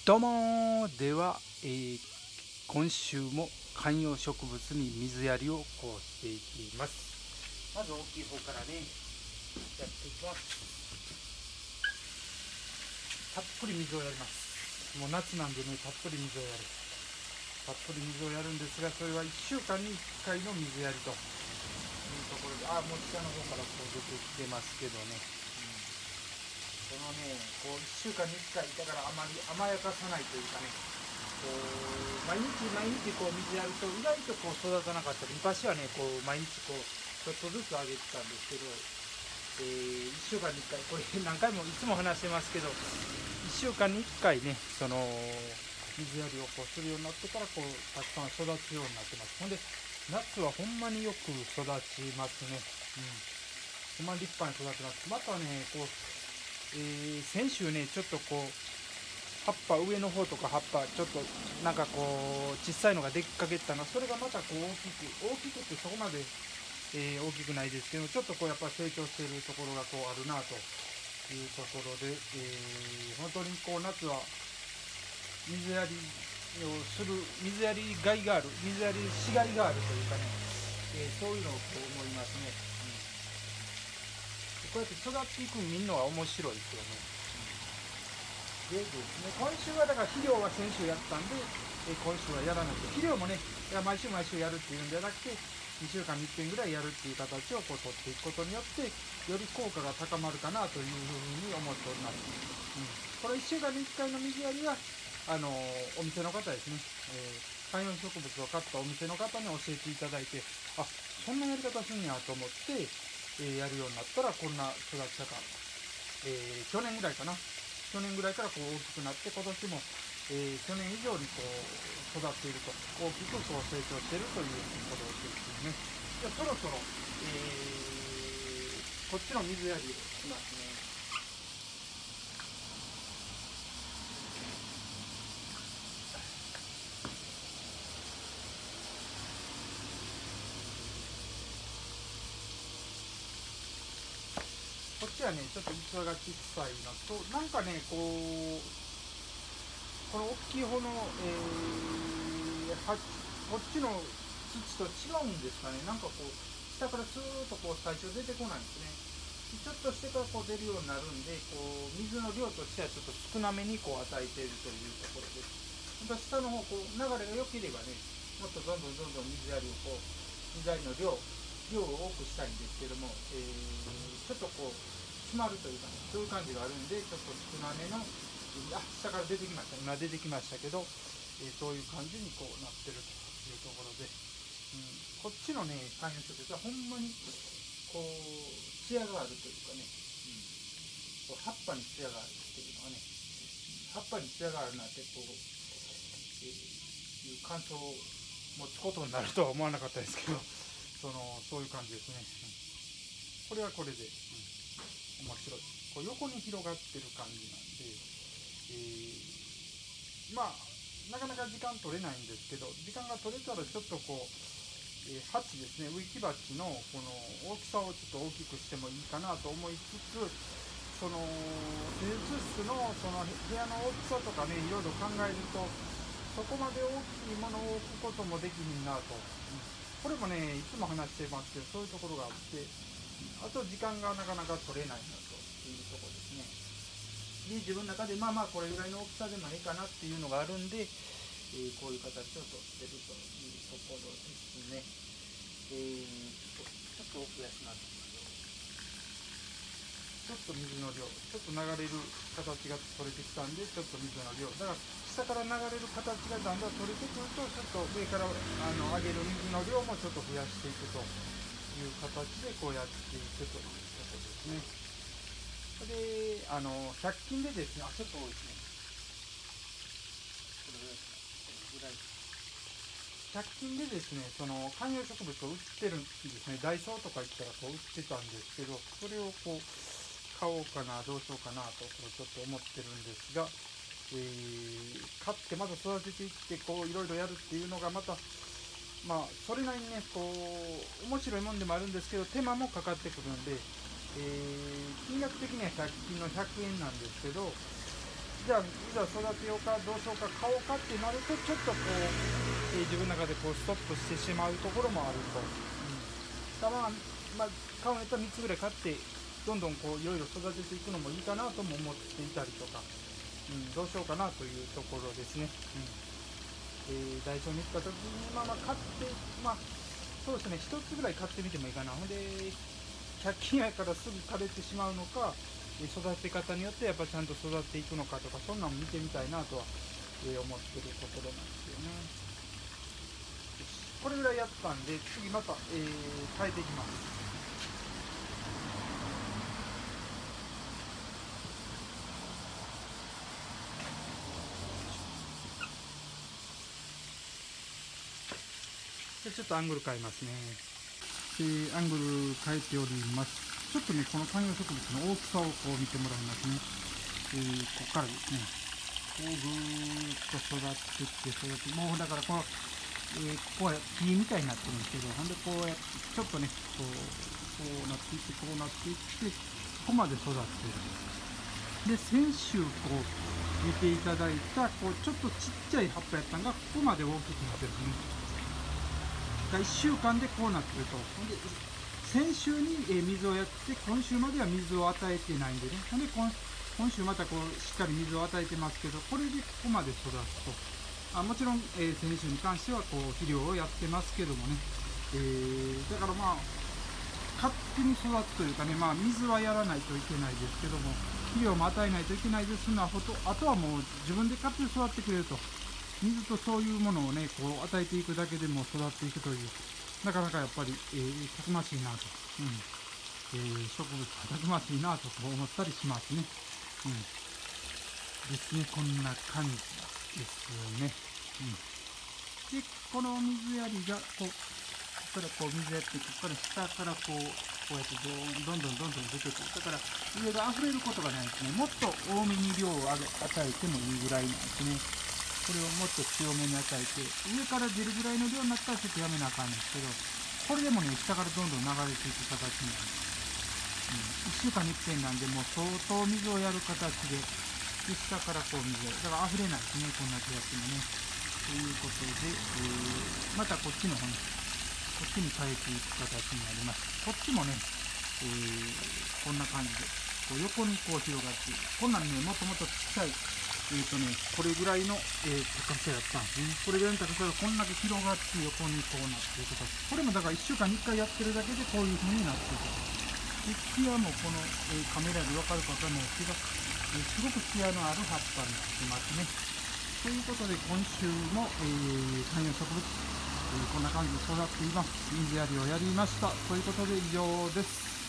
どうもでは、今週も観葉植物に水やりをこうしていきます。まず大きい方からねやっていきます。たっぷり水をやります。もう夏なんでね、たっぷり水をやるんですが、それは1週間に1回の水やりというところで、もう下の方からこう出てきてますけどね、このね、こう1週間に1回だからあまり甘やかさないというかね、こう毎日こう水やると意外とこう育たなかったり、昔はねこう毎日こうちょっとずつあげてたんですけど、1週間に1回これ何回もいつも話してますけど、1週間に1回ねその水やりをこうするようになってからこうたくさん育つようになってます。ほんで夏はほんまによく育ちますね。ほんまに立派に育ってます。またねこう先週ねちょっとこう葉っぱ上の方とか葉っぱちょっとなんかこう小さいのがでっかけたの、それがまたこう大きくってそこまで、大きくないですけど、ちょっとこうやっぱ成長しているところがこうあるなというところで、本当にこう夏は水やりをする、水やりがいがある、水やりしがいがあるというかね、そういうのをこう思いますね。こうやって育っていくの見るのは面白いですよね。でですね、今週はだから肥料は先週やったんで、今週はやらないと。肥料もね、毎週やるっていうんじゃなくて、2週間に1遍ぐらいやるっていう形をこう取っていくことによって、より効果が高まるかなというふうに思っております。この1週間に1回の水やりは、お店の方ですね、観葉植物を買ったお店の方に教えていただいて、そんなやり方すんやと思って、やるようになったらこんな育ち方、去年ぐらいからこう大きくなって、今年も、去年以上にこう育っていると、大きくこう成長しているということですね。じゃあそろそろ、こっちの水やりをしますね。こっちはねちょっと器が小さいのと、なんかねこの大きい方の、こっちの土と違うんですかね。なんかこう下からスーッとこう最初出てこないんですね。ちょっとしてからこう出るようになるんで、こう水の量としてはちょっと少なめにこう与えているというところです。また下の方こう流れが良ければね、もっとどんどん水やりをこう水やりの量を多くしたいんですけども、ちょっとこう詰まるというかね、そういう感じがあるんで、ちょっと少なめの下から出てきました。今出てきましたけど、そういう感じにこうなってるというところで、こっちのね観葉植物はほんまにこう艶があるというかね、こう葉っぱに艶があるっていうのはね、葉っぱに艶があるなんてこう、いう感想を持つことになるとは思わなかったですけど、そういう感じですね。これはこれで、面白い。こう横に広がってる感じなんで、なかなか時間取れないんですけど、時間が取れたらちょっとこう、鉢ですね、植木鉢のこの大きさをちょっと大きくしてもいいかなと思いつつ、その手術室のその部屋の大きさとかね、いろいろ考えると、そこまで大きいものを置くこともできひんなと、これもねいつも話してますけど、そういうところがあって、あと時間がなかなか取れないなというところですね。で自分の中でこれぐらいの大きさでもいいかなっていうのがあるんで、こういう形をとってるというところですね。ちょっと奥やします。ちょっと水の量、ちょっと流れる形が取れてきたんで、ちょっと水の量、だから下から流れる形がだんだん取れてくると、ちょっと上から上げる水の量もちょっと増やしていくという形でこうやっていくということですね。それで100均でですね、ちょっと多いですね。これぐらい100均でですね、その観葉植物を売ってるんですね。ダイソーとか行ったらこう売ってたんですけど、それをこう買おうかな、どうしようかなとちょっと思ってるんですが、買ってまた育てていってこういろいろやるっていうのがまたそれなりにねこう面白いもんでもあるんですけど、手間もかかってくるんで、金額的には100均の100円なんですけど、 じゃあいざ育てようかどうしようか買おうかってなるとちょっとこう、自分の中でこうストップしてしまうところもあると、たままあ買うんやったら3つぐらい買ってどんどんこういろいろ育てていくのもいいかなとも思っていたりとか、どうしようかなというところですね。ダイソーに行った時に買ってそうですね、1つぐらい買ってみてもいいかな。ほんで100均やからすぐ枯れてしまうのか、育て方によってやっぱちゃんと育っていくのかとか、そんなの見てみたいなとは、思ってるところなんですよね。これぐらいやったんで次また、変えていきます。でちょっとアングル変えますね。アングル変えております。ちょっとね、この観葉植物の大きさをこう見てもらいますね。ここからですね、こうぐーっと育ってってもうだからこの、ここは木みたいになってるんですけど、ほんでこうやってちょっとね、こうなっていってこうなっていってここまで育ってる。で先週こう見ていただいたこうちょっとちっちゃい葉っぱやったのがここまで大きくなってるんですね。1週間でこうなってると。で先週に水をやって今週までは水を与えてないんでね。ほんで今週またこうしっかり水を与えてますけど、これでここまで育つと。もちろん、先週に関してはこう肥料をやってますけどもね、だから勝手に育つというかね、水はやらないといけないですけども、肥料も与えないといけないですのはあとはもう自分で勝手に育ってくれると。水とそういうものをねこう与えていくだけでも育っていくという、なかなかやっぱり、たくましいなと、植物はたくましいなと思ったりしますね。ですね、こんな感じですね。でこの水やりがここからこう水やってここから下からこうやってどんどん出てくる。だから上が溢れることがないですね。もっと多めに量を与えてもいいぐらいなんですね。これをもっと強めに与えて、上から出るぐらいの量になったらちょっとやめなあかんんですけど、これでもね下からどんどん流れていく形になる。1週間に1遍なんでもう相当水をやる形で、下からこう水をだから溢れないですね、こんな手やってもね。ということで、またこっちの方にこっちに変えていく形になります。こっちもね、こんな感じでこう横にこう広がっていく。こんなんねもっともっとちっちゃいこれぐらいの、高さやったんですね。これぐらいの高さがこんだけ広がって横にこうなっていくと。これもだから1週間に1回やってるだけでこういう風になっていく。でツヤもこの、カメラで分かるか分かんないですけど、すごくツヤのある葉っぱになってますね。ということで今週も、観葉植物、こんな感じで育っています。水やりをやりました。ということで以上です。